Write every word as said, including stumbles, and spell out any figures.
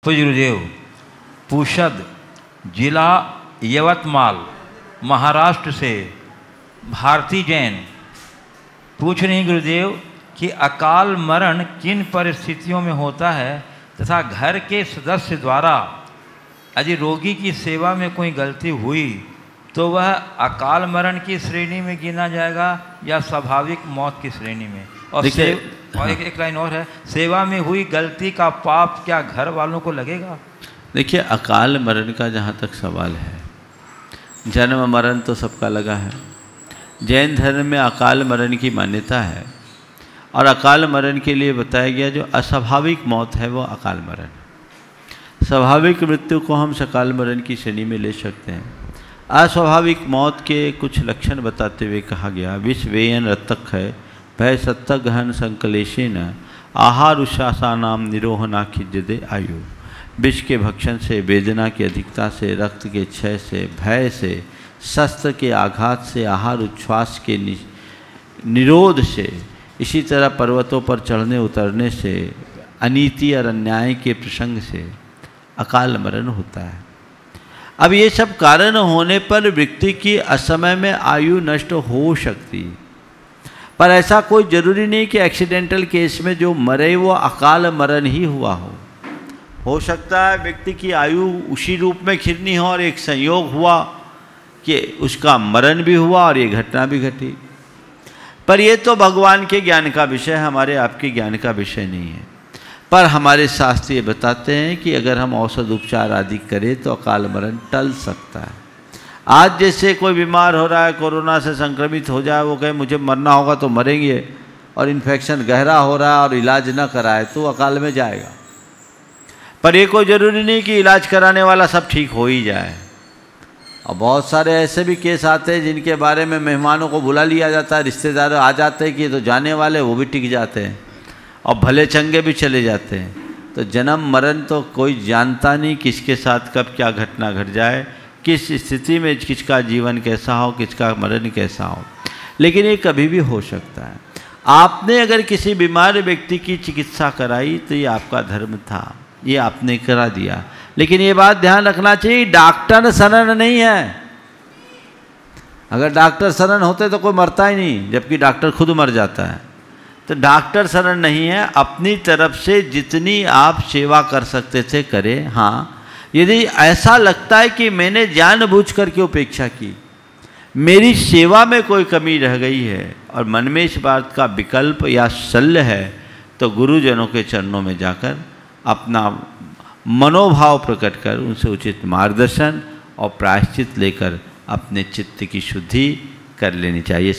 पूज्य गुरुदेव, पुषद जिला यवतमाल महाराष्ट्र से भारती जैन पूछ रही गुरुदेव कि अकाल मरण किन परिस्थितियों में होता है तथा घर के सदस्य द्वारा यदि रोगी की सेवा में कोई गलती हुई तो वह अकाल मरण की श्रेणी में गिना जाएगा या स्वाभाविक मौत की श्रेणी में? और, सेव, और एक, एक लाइन और है, सेवा में हुई गलती का पाप क्या घर वालों को लगेगा? देखिए, अकाल मरण का जहाँ तक सवाल है, जन्म मरण तो सबका लगा है। जैन धर्म में अकाल मरण की मान्यता है और अकाल मरण के लिए बताया गया जो अस्वाभाविक मौत है वो अकाल मरण। स्वाभाविक मृत्यु को हम सकाल मरण की श्रेणी में ले सकते हैं। अस्वाभाविक मौत के कुछ लक्षण बताते हुए कहा गया, विष वेयन रतक है भय सत्तक गहन संकलेशन आहार उशासानाम निरोहना खिज्जदे आयु। विष के भक्षण से, वेदना की अधिकता से, रक्त के क्षय से, भय से, शस्त्र के आघात से, आहार उच्छ्वास के निरोध से, इसी तरह पर्वतों पर चढ़ने उतरने से, अनीति और अन्याय के प्रसंग से अकाल मरण होता है। अब ये सब कारण होने पर व्यक्ति की असमय में आयु नष्ट हो सकती है, पर ऐसा कोई जरूरी नहीं कि एक्सीडेंटल केस में जो मरे वो अकाल मरण ही हुआ हो। हो सकता है व्यक्ति की आयु उसी रूप में खिरनी हो और एक संयोग हुआ कि उसका मरण भी हुआ और ये घटना भी घटी। पर ये तो भगवान के ज्ञान का विषय है, हमारे आपके ज्ञान का विषय नहीं है। पर हमारे शास्त्र ये बताते हैं कि अगर हम औषध उपचार आदि करें तो अकाल मरण टल सकता है। आज जैसे कोई बीमार हो रहा है, कोरोना से संक्रमित हो जाए, वो कहे मुझे मरना होगा तो मरेंगे, और इन्फेक्शन गहरा हो रहा है और इलाज न कराए तो अकाल में जाएगा। पर ये कोई ज़रूरी नहीं कि इलाज कराने वाला सब ठीक हो ही जाए। और बहुत सारे ऐसे भी केस आते हैं जिनके बारे में मेहमानों को बुला लिया जाता है, रिश्तेदार आ जाते हैं कि ये तो जाने वाले, वो भी टिक जाते हैं और भले चंगे भी चले जाते हैं। तो जन्म मरण तो कोई जानता नहीं किसके साथ कब क्या घटना घट जाए, किस स्थिति में किसका जीवन कैसा हो, किसका मरण कैसा हो, लेकिन ये कभी भी हो सकता है। आपने अगर किसी बीमार व्यक्ति की चिकित्सा कराई तो ये आपका धर्म था, ये आपने करा दिया। लेकिन ये बात ध्यान रखना चाहिए, डॉक्टर शरण नहीं है। अगर डॉक्टर शरण होते तो कोई मरता ही नहीं, जबकि डॉक्टर खुद मर जाता है। तो डॉक्टर शरण नहीं है, अपनी तरफ से जितनी आप सेवा कर सकते थे करें। हाँ, यदि ऐसा लगता है कि मैंने जानबूझ करके उपेक्षा की, मेरी सेवा में कोई कमी रह गई है और मन में इस बात का विकल्प या शल्य है, तो गुरुजनों के चरणों में जाकर अपना मनोभाव प्रकट कर उनसे उचित मार्गदर्शन और प्रायश्चित लेकर अपने चित्त की शुद्धि कर लेनी चाहिए।